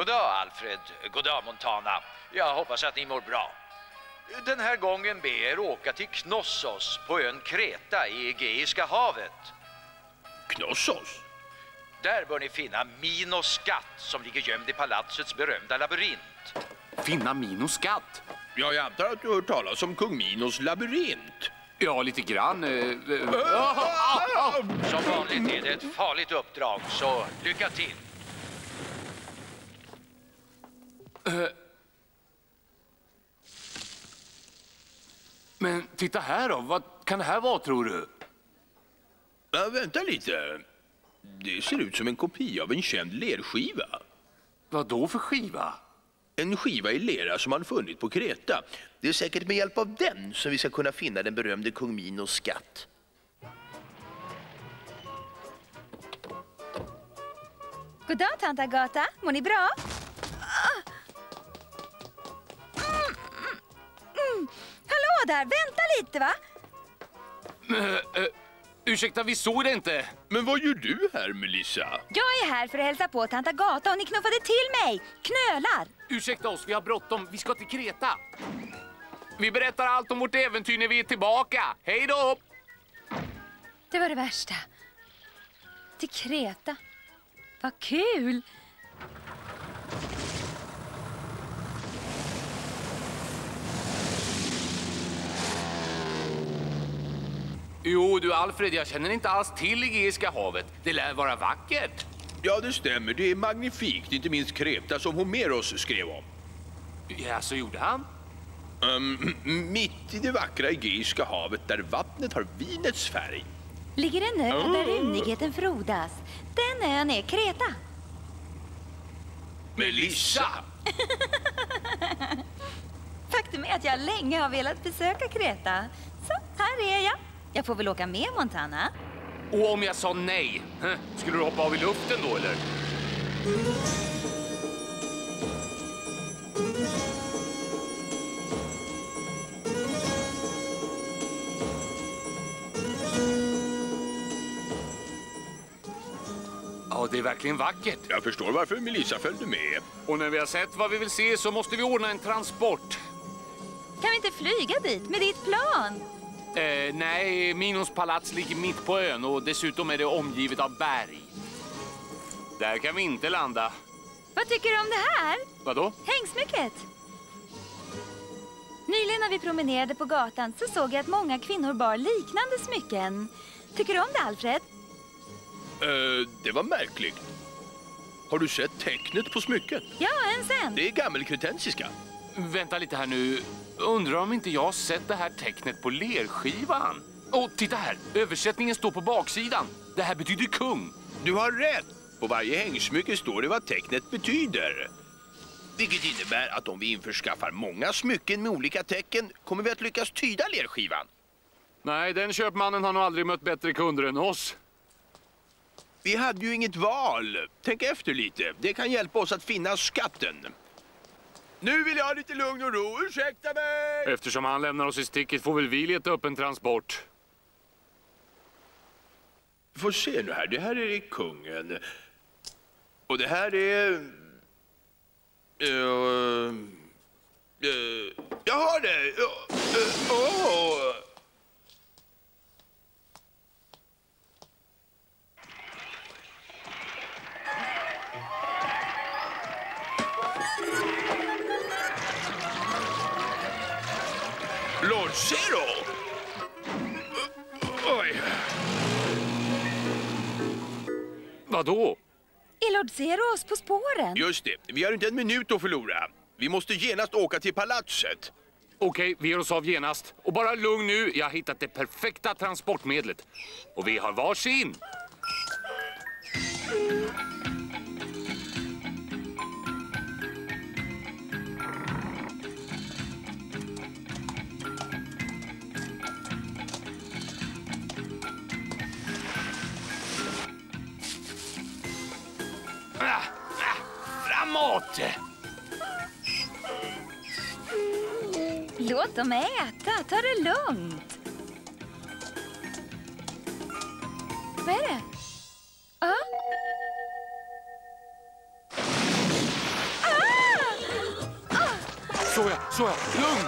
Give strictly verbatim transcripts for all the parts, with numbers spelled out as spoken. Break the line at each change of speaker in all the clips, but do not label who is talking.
Goddag Alfred, goddag Montana. Jag hoppas att ni mår bra. Den här gången ber er åka till Knossos på ön Kreta i Egeiska havet.
Knossos?
Där bör ni finna Minos skatt som ligger gömd i palatsets berömda labyrint.
Finna Minos skatt?
Ja, jag antar att du har hört talas om kung Minos labyrint.
Ja, lite grann.
Som vanligt är det ett farligt uppdrag, så lycka till.
Men titta här då, vad kan det här vara tror du?
Ja, vänta lite. Det ser ut som en kopia av en känd lerskiva.
Vad då för skiva?
En skiva i lera som man funnit på Kreta. Det är säkert med hjälp av den som vi ska kunna finna den berömde kung Minos skatt.
Goddag, tant Agata. Mår ni bra? Mm, mm, mm. Hallå där, vänta lite va?
Uh, uh, ursäkta, vi såg det inte.
Men vad gör du här, Melissa?
Jag är här för att hälsa på tant Agata och ni knuffade till mig. Knölar!
Ursäkta oss, vi har bråttom. Vi ska till Kreta. Vi berättar allt om vårt äventyr när vi är tillbaka. Hej då!
Det var det värsta. Till Kreta. Vad kul!
Jo du Alfred, jag känner inte alls till Egeiska havet. Det lär vara vackert.
Ja, det stämmer. Det är magnifikt. Inte minst Kreta som Homeros skrev om.
Ja, så gjorde han.
Um, mitt i det vackra Egeiska havet där vattnet har vinets färg.
Ligger en ö där unigheten frodas. Den ön är Kreta.
Melissa!
Faktum är att jag länge har velat besöka Kreta. Så här är jag. Jag får väl åka med Montana.
Och om jag sa nej, skulle du hoppa av i luften då eller? Ja, det är verkligen vackert.
Jag förstår varför Melissa följde med.
Och när vi har sett vad vi vill se så måste vi ordna en transport.
Kan vi inte flyga dit med ditt plan?
Eh, nej, Minos palats ligger mitt på ön och dessutom är det omgivet av berg. Där kan vi inte landa.
Vad tycker du om det här?
Vadå?
Hängsmycket. Nyligen när vi promenerade på gatan så såg jag att många kvinnor bar liknande smycken. Tycker du om det, Alfred?
Uh, det var märkligt. Har du sett tecknet på smycket?
Ja, en sen.
Det är gammelkretensiska.
Vänta lite här nu. Undrar om inte jag har sett det här tecknet på lerskivan. Och titta här, översättningen står på baksidan. Det här betyder kung.
Du har rätt. På varje hängsmycke står det vad tecknet betyder. Vilket innebär att om vi införskaffar många smycken med olika tecken kommer vi att lyckas tyda lerskivan.
Nej, den köpmannen har nog aldrig mött bättre kunder än oss.
Vi hade ju inget val. Tänk efter lite. Det kan hjälpa oss att finna skatten. Nu vill jag ha lite lugn och ro. Ursäkta mig!
Eftersom han lämnar oss i sticket får väl vi leta upp en transport.
Får se nu här. Det här är kungen. Och det här är... Uh, uh, jag har det! Uh, uh, oh. Lord Zero! Oj!
Vadå?
Är Lord Zero oss på spåren?
Just det, vi har inte en minut att förlora. Vi måste genast åka till palatset.
Okej, vi ger oss av genast. Och bara lugn nu, jag har hittat det perfekta transportmedlet. Och vi har varsin. Ah, ah, framåt!
Låt dem äta, ta det lugnt. Vad är det? Ja?
Såja, såja, lugn!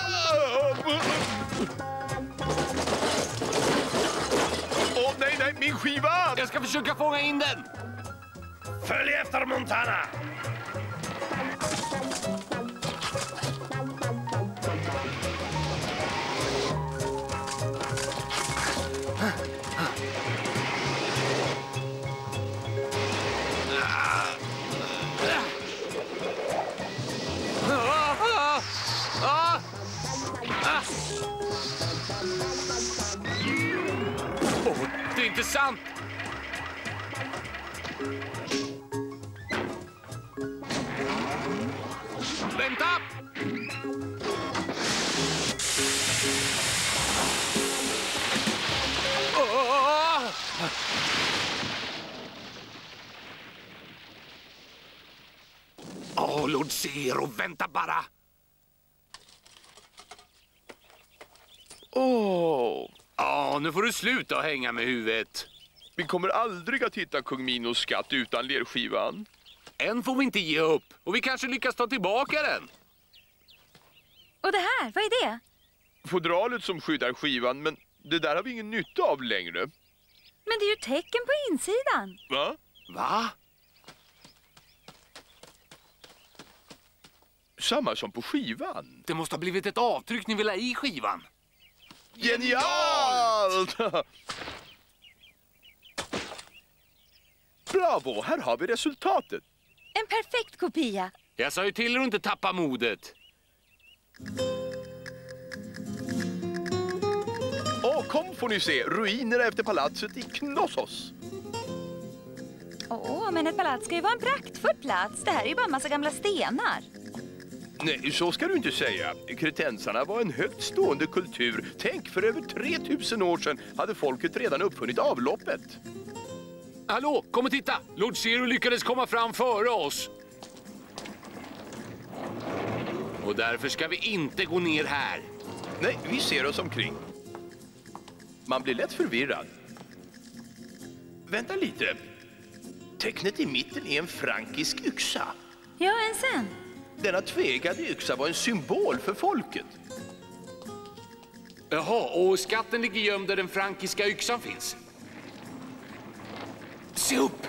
Åh, nej, nej, min skiva!
Jag ska försöka fånga in den!
Följ efter Montana!
Oh, det är inte sant! Vänta! Oh! Åh, Lord Zero, vänta bara!
Åh,
Ja, nu får du sluta hänga med huvudet.
vi kommer aldrig att hitta kung Minos skatt utan lerskivan.
Än får vi inte ge upp. Och vi kanske lyckas ta tillbaka den.
Och det här, vad är det?
Fodralet som skyddar skivan, men det där har vi ingen nytta av längre.
Men det är ju tecken på insidan.
Va?
Va?
Samma som på skivan.
Det måste ha blivit ett avtryck ni vill ha i skivan.
Genialt! Bravo, här har vi resultatet.
En perfekt kopia.
Jag sa ju till er att inte tappa modet.
Åh, kom får ni se, ruinerna efter palatset i Knossos.
Åh, men ett palats ska ju vara en praktfull plats. Det här är ju bara en massa gamla stenar.
Nej, så ska du inte säga. Kretensarna var en högt stående kultur. Tänk, för över tre tusen år sedan hade folket redan uppfunnit avloppet.
Hallå, kom och titta! Lord Zero lyckades komma fram före oss. Och därför ska vi inte gå ner här.
Nej, vi ser oss omkring. Man blir lätt förvirrad. Vänta lite. Tecknet i mitten är en frankisk yxa.
Ja, en sen.
Denna tvegade yxa var en symbol för folket.
Jaha, och skatten ligger gömd där den frankiska yxan finns. Se upp!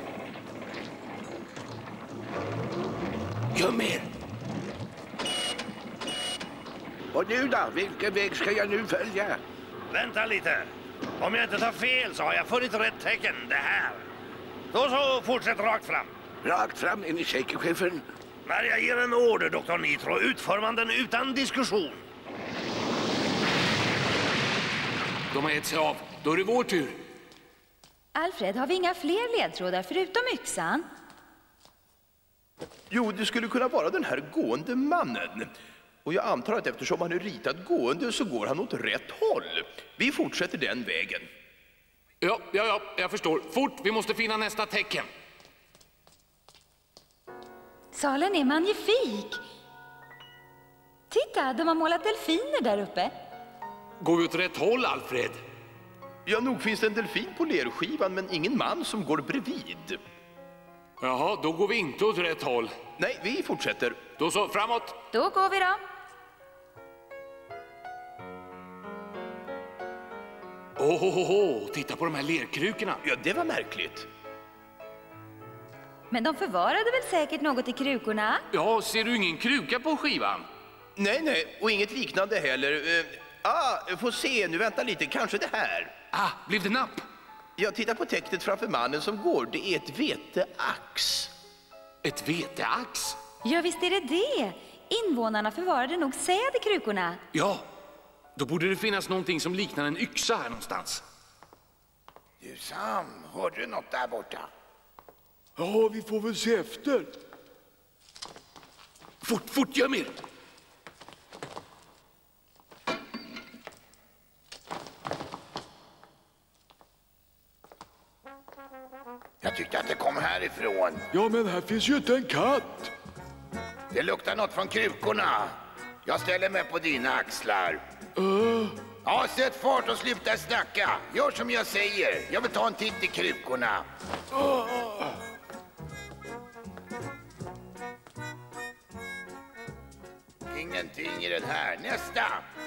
Göm er!
Och nu då, vilken väg ska jag nu följa? Vänta lite. Om jag inte tar fel så har jag funnit rätt tecken, det här. Då så, fortsätt rakt fram. Rakt fram, är ni säker, chefen? När jag ger en order, doktor Nitro, utför man den utan diskussion.
De har gett sig av. Då är det vår tur.
Alfred, har vi inga fler ledtrådar förutom yxan?
Jo, det skulle kunna vara den här gående mannen. Och jag antar att eftersom han är ritad gående så går han åt rätt håll. Vi fortsätter den vägen.
Ja, ja, ja, jag förstår. Fort, vi måste finna nästa tecken.
Salen är magnifik. Titta, de har målat delfiner där uppe.
Går vi åt rätt håll, Alfred?
Ja, nog finns det en delfin på lerskivan, men ingen man som går bredvid.
Jaha, då går vi inte åt rätt håll.
Nej, vi fortsätter.
Då så, framåt.
Då går vi då.
Åh, oh, oh, oh. Titta på de här lerkrukorna.
Ja, det var märkligt.
Men de förvarade väl säkert något i krukorna?
Ja, ser du ingen kruka på skivan?
Nej, nej, och inget liknande heller. Uh, ah, får se, nu vänta lite, kanske det här.
Ah, blev det napp?
Jag tittar på tecknet framför mannen som går. Det är ett veteax.
Ett veteax?
Ja, visst är det det. Invånarna förvarade nog säd i krukorna.
Ja, då borde det finnas någonting som liknar en yxa här någonstans.
Du Sam, hörde du något där borta?
Ja, vi får väl se efter.
Fort, fort, göm er!
Jag tyckte att det kom härifrån.
Ja, men här finns ju inte en katt.
Det luktar något från krukorna. Jag ställer mig på dina axlar.
Uh.
Ja, sätt fart och sluta snacka. Gör som jag säger. Jag vill ta en titt i krukorna.
Uh.
Ingenting i den här. Nästa!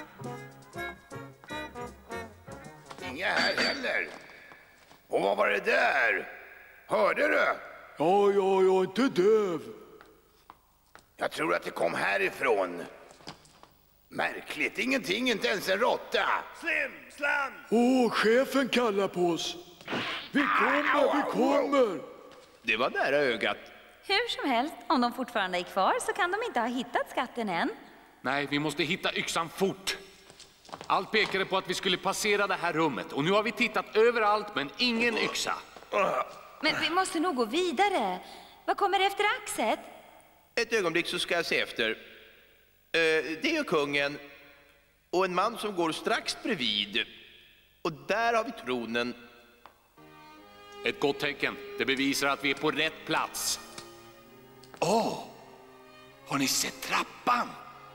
Inga här heller. Och vad var det där? Hörde du?
Ja, ja, jag är inte döv.
Jag tror att det kom härifrån. Märkligt, ingenting, inte ens en råtta. Slim, slam!
Åh, chefen kallar på oss. Vi kommer, vi kommer.
Det var nära ögat.
Hur som helst, om de fortfarande är kvar så kan de inte ha hittat skatten än.
Nej, vi måste hitta yxan fort. Allt pekade på att vi skulle passera det här rummet. Och nu har vi tittat överallt, men ingen yxa.
Men vi måste nog gå vidare. Vad kommer efter axet?
Ett ögonblick så ska jag se efter. Eh, det är ju kungen och en man som går strax bredvid. Och där har vi tronen.
Ett gott tecken. Det bevisar att vi är på rätt plats. Åh! Oh, har ni sett trappan?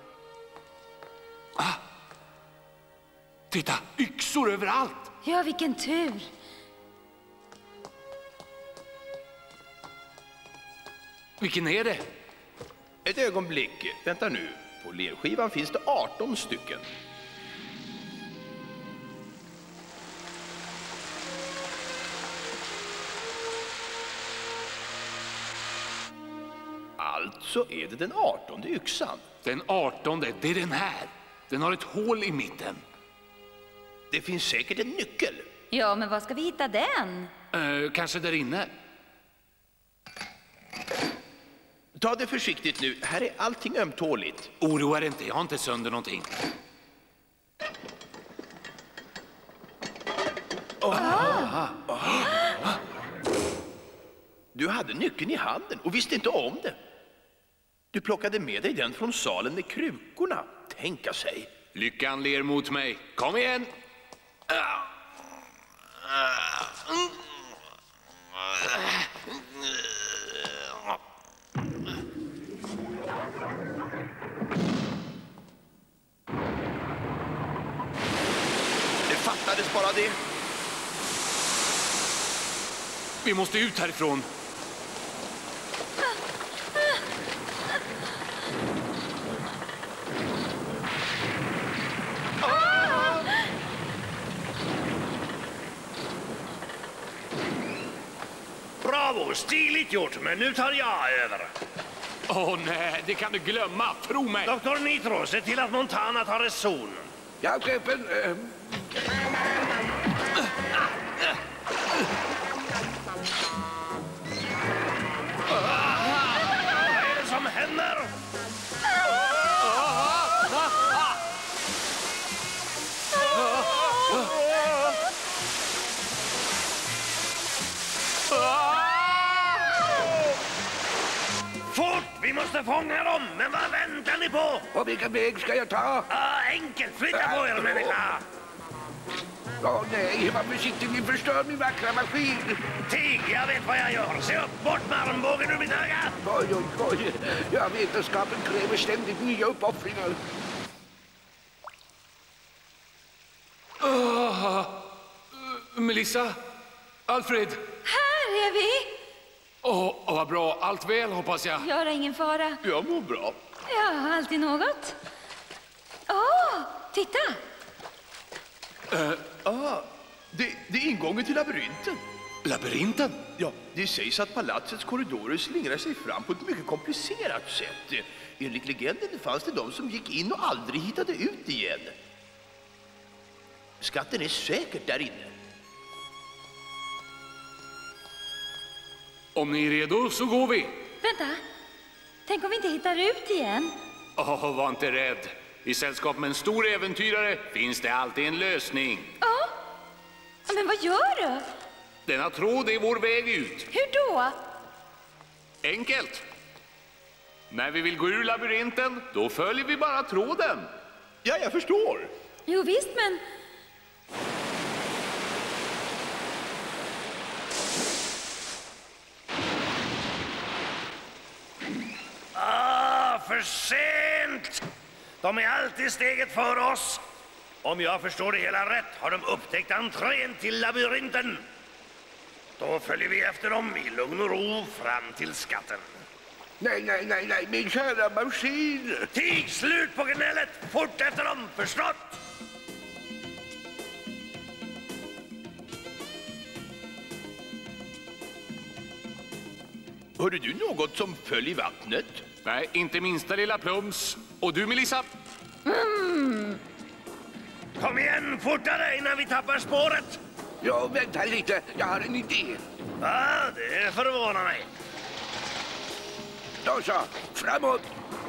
Ah. Titta, yxor överallt.
Ja, vilken tur.
Vilken är det?
Ett ögonblick. Vänta nu. På lerskivan finns det arton stycken. Alltså är det den artonde yxan.
Den artonde, det är den här. Den har ett hål i mitten.
Det finns säkert en nyckel.
Ja, men var ska vi hitta den?
Uh, kanske där inne.
Ta det försiktigt nu. Här är allting ömtåligt.
Oroa dig inte, jag har inte sönder någonting.
Oh. Oh. Du hade nyckeln i handen och visste inte om det. Du plockade med dig den från salen med krukorna. Tänka sig.
Lyckan ler mot mig. Kom igen!
Det fattades bara det.
Vi måste ut härifrån.
Bravo, stiligt gjort, men nu tar jag över.
Åh oh, nej, det kan du glömma, tro mig.
Doktor Nitro, se till att Montana tar reson.
Ja, chefen. Äh...
Vad är det som händer? Fort! Vi måste fånga dem! Men vad väntar ni på?
Och vilken väg ska jag ta?
Ah, enkelt! Flytta på er, människa!
Åh oh, nej, vad försiktigt, ni förstör min vackra maskin.
Tig, jag vet vad jag gör. Se upp, bort med armbågen ur mitt öga!
Oj, oj, oj. Ja, vetenskapen kräver ständigt nya uppoffringar.
Uh, Melissa? Alfred?
Här är vi!
Åh, oh, vad bra. Allt väl, hoppas jag.
Jag har ingen fara.
Jag mår bra.
Ja, alltid något. Åh, oh, titta!
Uh, ah, det, det är ingången till labyrinten.
Labyrinten?
Ja, det sägs att palatsets korridorer slingrar sig fram på ett mycket komplicerat sätt. Enligt legenden fanns det de som gick in och aldrig hittade ut igen. Skatten är säkert där inne.
Om ni är redo så går vi.
Vänta, tänk om vi inte hittar ut igen?
Åh, oh, var inte rädd. I sällskap med en stor äventyrare finns det alltid en lösning.
Ja, men vad gör du?
Denna tråd är vår väg ut.
Hur då?
Enkelt. När vi vill gå ur labyrinten, då följer vi bara tråden.
Ja, jag förstår.
Jo visst, men...
Ah, för sent! De är alltid steget före oss. Om jag förstår det hela rätt har de upptäckt entrén till labyrinten. Då följer vi efter dem i lugn och ro fram till skatten. Nej, nej, nej, nej, min kära maskin! Tig, slut på gnället! Fort efter dem, förstått?
Hörde du något som föll i vattnet?
Nej, inte minsta lilla plums. Och du, Melissa?
Mm. Kom igen, fortare innan vi tappar spåret! Ja, vänta lite. Jag har en idé. Ja, det förvånar mig. Då så, framåt!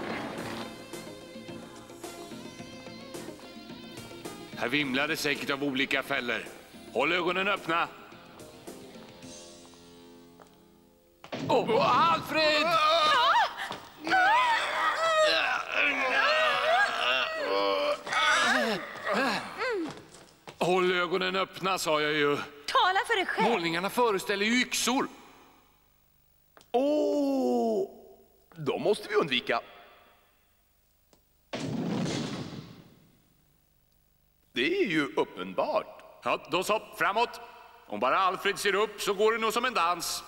Här vimlar det säkert av olika fällor. Håll ögonen öppna. Åh, oh, Alfred! Håll ögonen öppna, sa jag ju.
Tala för dig själv.
Målningarna föreställer ju yxor.
Åh, oh, då måste vi undvika. Det är ju uppenbart.
Ja, då så, framåt. Om bara Alfred ser upp så går det nog som en dans.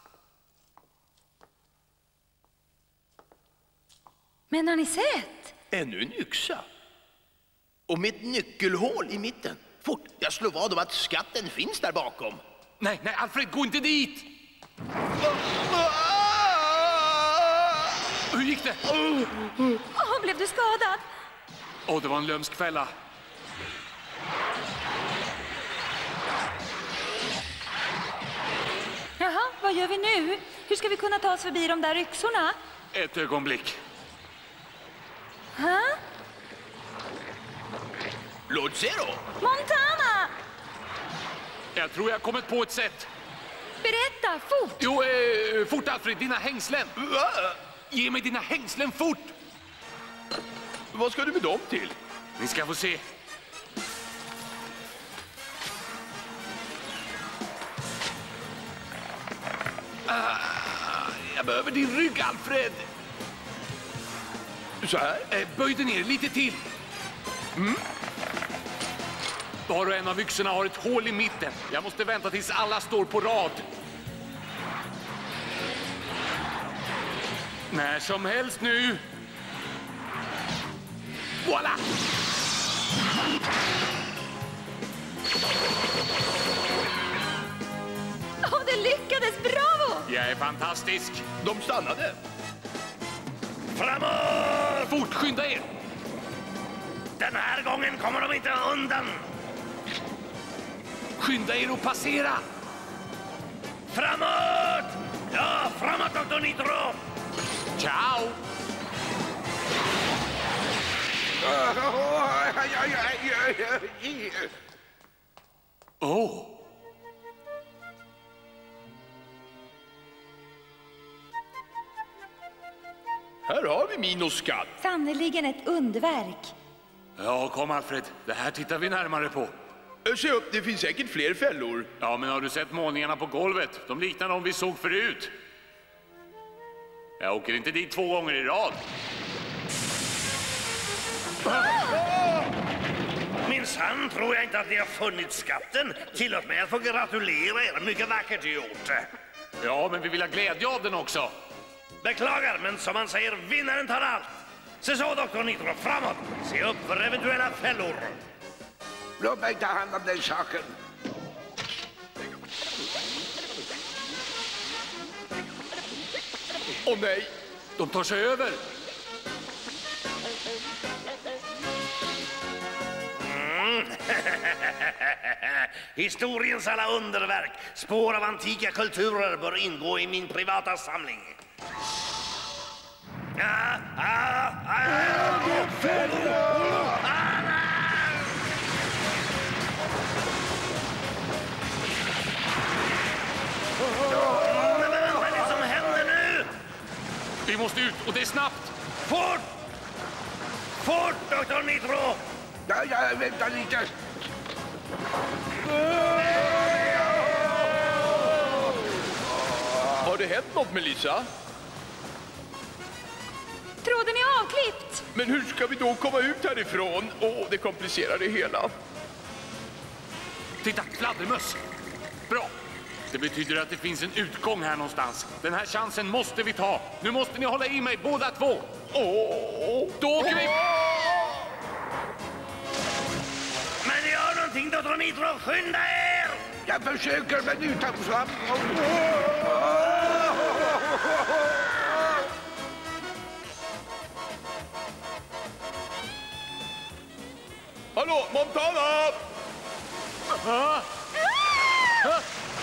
Men har ni sett?
Ännu en yxa. Och med ett nyckelhål i mitten. Fort, jag slår vad om att skatten finns där bakom.
Nej, nej, Alfred, gå inte dit! Hur gick det?
Åh, blev du skadad?
Åh, det var en lömsk fälla.
Jaha, vad gör vi nu? Hur ska vi kunna ta oss förbi de där yxorna?
Ett ögonblick.
Ha?
Lord Zero!
Montana!
Jag tror jag kommit på ett sätt.
Berätta, fort!
Jo, eh, fort Alfred, dina hängslen. Ge mig dina hängslen fort!
Vad ska du med dem till?
Ni ska få se.
Ah, jag behöver din rygg, Alfred. Så här.
Eh, böj dig ner lite till. Mm. Var och en av yxorna har ett hål i mitten. Jag måste vänta tills alla står på rad. När som helst nu. Voilà!
Åh, det lyckades! Bravo!
Jag är fantastisk.
De stannade.
Framåt!
Fort, skynda er!
Den här gången kommer de inte undan.
Skynda er och passera!
Framåt! Ja, framåt, doktor Nitro!
Ciao! Åh! Oh.
Här har vi Minos skatt.
Sannerligen ett underverk.
Ja, kom Alfred. Det här tittar vi närmare på.
Se upp, det finns säkert fler fällor.
Ja, men har du sett målningarna på golvet? De liknar de vi såg förut. Jag åker inte dit två gånger i rad.
Minsann tror jag inte att ni har funnit skatten. Tillåt mig att få gratulera er. Mycket vackert gjort.
Ja, men vi vill ha glädje av den också.
Beklagar, men som man säger, vinnaren tar allt. Se så, doktor Nitro, framåt. Se upp för eventuella fällor. Låt mig ta hand om den saken.
Åh oh, nej,
de tar sig över.
Mm. Historiens alla underverk, spår av antika kulturer bör ingå i min privata samling. Ah, ah, ah, Men vad är det som händer nu?
Vi måste ut, och det är snabbt.
Fort! Fort, doktor Nitro! Ja, ja, vänta lite.
Har det hänt något, Melissa?
Tråden är avklippt.
Men hur ska vi då komma ut härifrån? Åh, oh, det komplicerar det hela.
Titta, fladdermöss. Bra. Det betyder att det finns en utgång här någonstans. Den här chansen måste vi ta. Nu måste ni hålla i mig båda två. Åh, då åker vi!
Men gör någonting, doktor Nitro! Skynda er!
Jag försöker, men utan framgång. Hallå, Montana!
Ah!
Ah!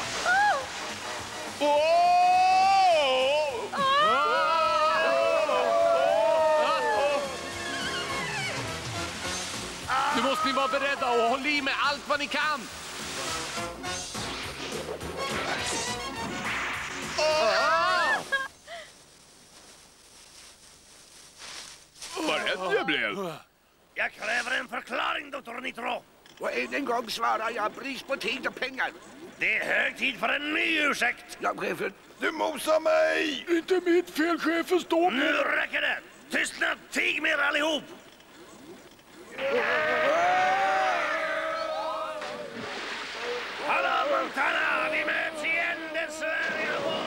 Åh!
Nu måste ni vara beredda och hålla i med allt vad ni kan.
Vad rädd jag blev.
Jag kräver en förklaring, doktor Nitro.
Och än en gång svarar jag brist på tid och pengar.
Det är hög tid för en ny ursäkt.
Ja, chefen. Du mosar mig!
Inte mitt fel, chefen, stå
Nu räcker det! Tystnad, tig med er allihop! Hallå Montana, vi möts igen, det svär jag på!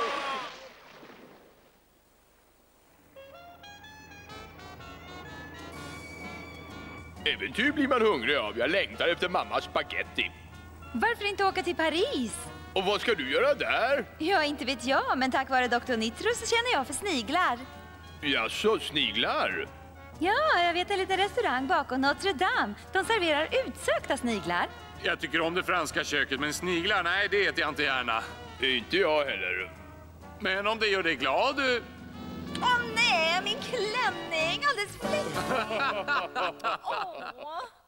Äventyr blir man hungrig av. Jag längtar efter mammas spaghetti.
Varför inte åka till Paris?
Och vad ska du göra där?
Ja, inte vet jag, men tack vare doktor Nitro så känner jag för sniglar.
Jaså, sniglar?
Ja, jag vet en liten restaurang bakom Notre Dame. De serverar utsökta sniglar.
Jag tycker om det franska köket, men sniglar, nej, det äter jag inte gärna.
Inte jag heller.
Men om det gör dig glad... du-
Åh nej, min klänning! Alldeles fläckig! Åh.